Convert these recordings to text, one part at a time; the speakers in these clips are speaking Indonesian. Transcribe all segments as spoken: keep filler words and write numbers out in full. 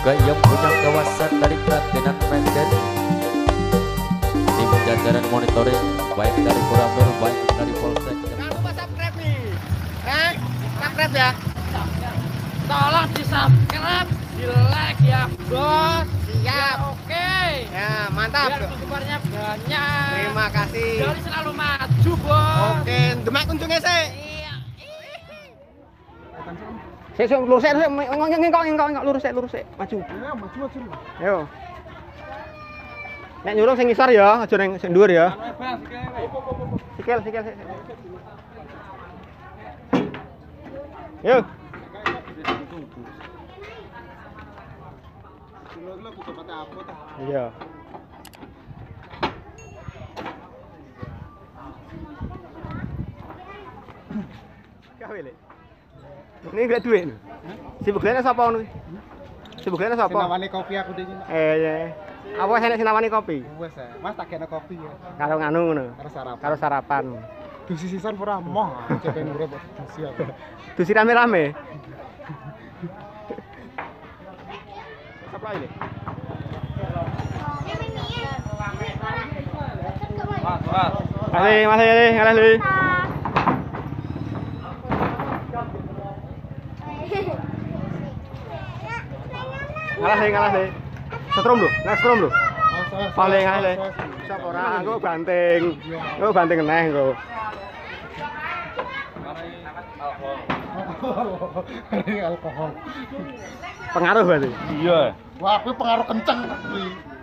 juga yang punya kawasan dari Pratenan Menden. Tim jajaran monitoring baik dari Koramil baik dari Polsek. Jangan lupa subscribe nih, eh, subscribe ya. Tolong di subscribe, di like ya bos. Siap. Ya, oke. Ya mantap. Biar penggemarnya banyak. Terima kasih. Jadi selalu maju bos. Oke, demak kunjungnya sih. Iya. Sik sik lurus sik ngengok ngengok ngengok lurus sik lurus sik maju. Ya maju maju. Ayo. Nek nyuruh sing ngisor ya, aja ning sing dhuwur ya. Sikil sikil sik. Yo. Iya. Gawe le. Ini gak duit. Sibuk lene sapa ngono? Sibuk lene sapa? Sinawani kopi aku dhewe. Eh, iya. Apa sing sinawani kopi? Wes, Mas tak kene kopi ya. Karo nganu ngono. Karo sarapan. Karo sarapan. Dusi sisan ora moh, cepeng urip dusi aku. Dusi rame-rame. Apa ini? Mas, mas. Masih, masih, masih, ngalah lu. Ngalah sih, ngalah sih. Setrum lho, nek setrum lho. Paling ngalah. Sapa ora, engko banting. Engko banting neh engko. Ini alkohol. Pengaruh berarti. Iya. Wah, aku pengaruh kenceng kuwi.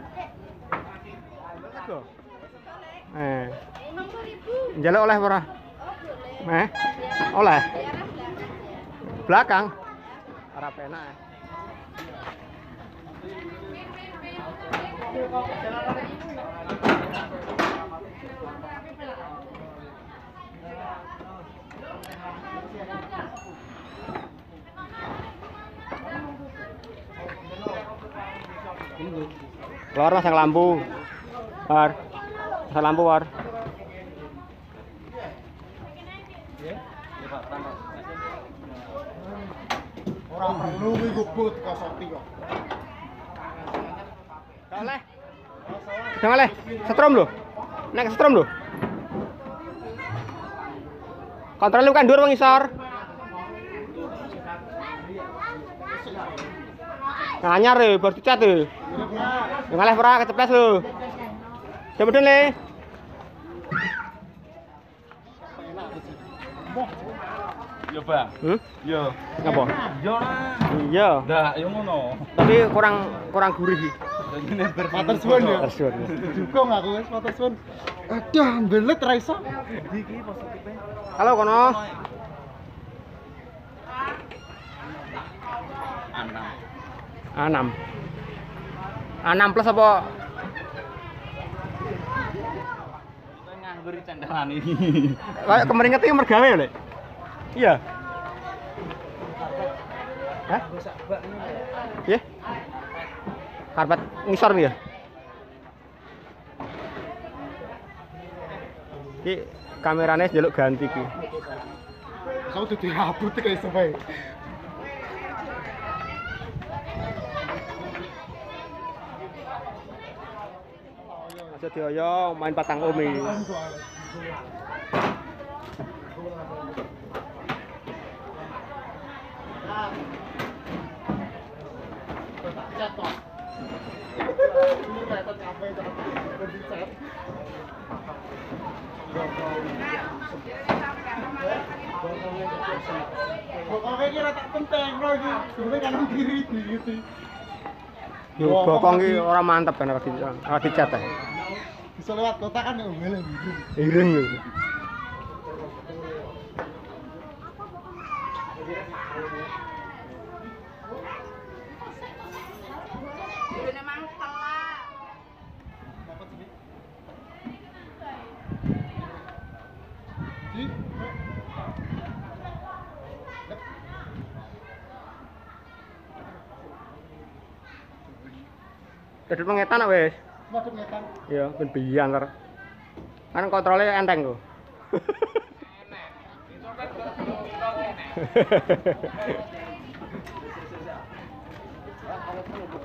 Eh. Njaluk oleh ora? Eh? Oleh. Belakang. Ora penak. Keluar masang lampu. War. Masang lampu war. Orang perlu kuwi gubut kosopi kok. Oleh. Jangan oleh. Setrum lho. Nek setrum lho. Kontrol lu kan dhuwur wong isor. Anyar e, baru dicat e. Yang ngalih ora keceples lho. Coba dulu le. Iya, Bang. Hmm? Iya. Ngapa? Iya lah. Iya. Dah, yo ngono. Tapi kurang kurang gurih sih. Matur suwun ya. Tersuwun. Dukung aku wis matur suwun. Aduh, mbelet ra iso. Iki positif. Halo kono. Anam. Anam. Anam plus apa? Nganggur cendalan iki. Kayak kemeringet iki mergawe lho. Iya. Hah? Iya. Karpet ngisor nih ya. Iki kamerane njaluk ganti ki. Kamu tuh dihabut kayak sampai. Aja dioyo main patang umi. Pokoknya kira tak penting loh iki. Sebenarnya kanan kiri gitu. Yo bokong iki ora mantep kan ora di ora dicat ta. Bisa lewat kota kan ya ngene gitu. Ireng lho. Kedut pengetan nak wis. Waduh ngetan. Iya, ben biyen ter. Kan kontrolnya enteng kok. Enak.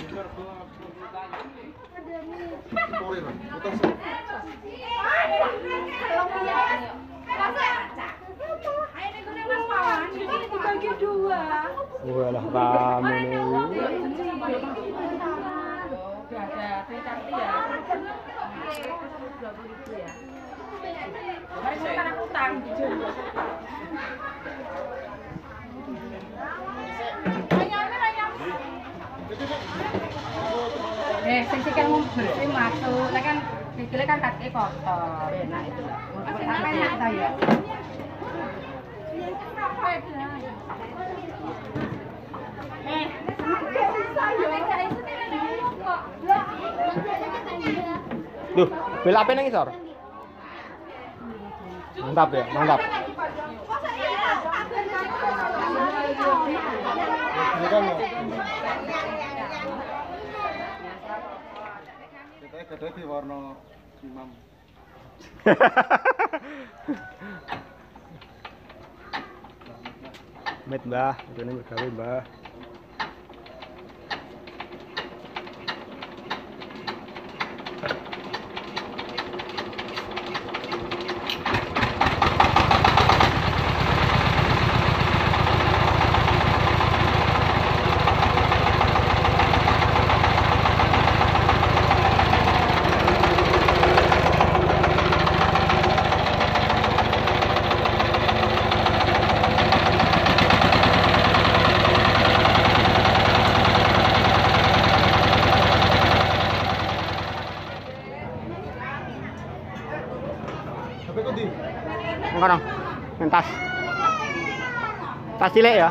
Dibagi dua. Wah lah rame nih. Eh, sing sikil bersih masuk. Lah kan sikile kan kaki kotor. Enak itu. Sampai enak ta ya. Eh, Duh, bela apa nang isor? Mantap ya, mantap. Kita kedai di warna imam. Met mbah, ini gawe mbah. Tapi kok di? Sekarang, yang tas. Tas cilik ya.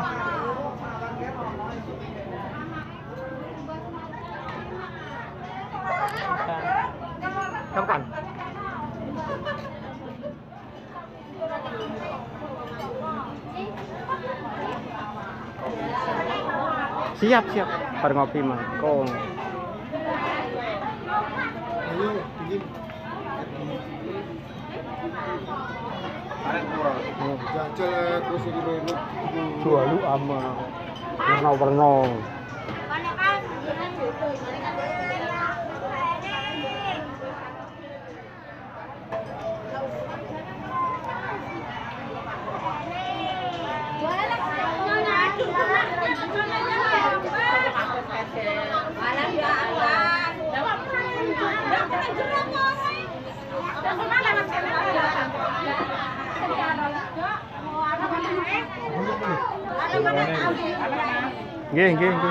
Kapan? Siap, siap. Bar ngopi mangkong. Ayo, bikin. Jajal terus ini dulu. Jualu ama. Warna-warna. Nggih, nggih, nggih.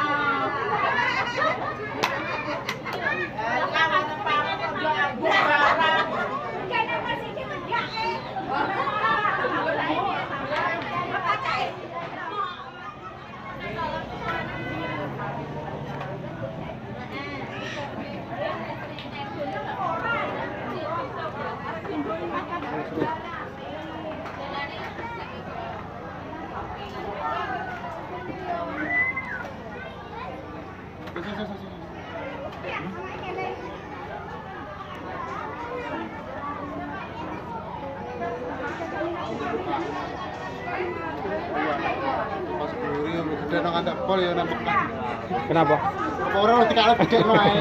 Pas buri gede nang antek pol ya nembek. Kenapa? Apa ora mesti kalih gede wae.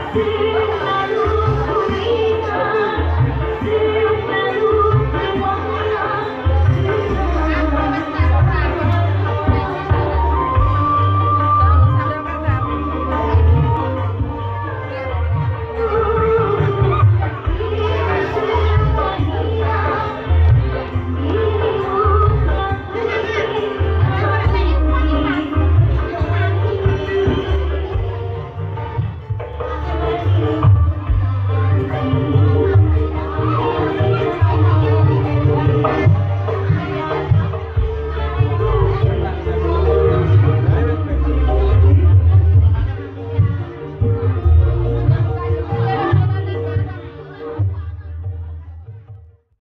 kasih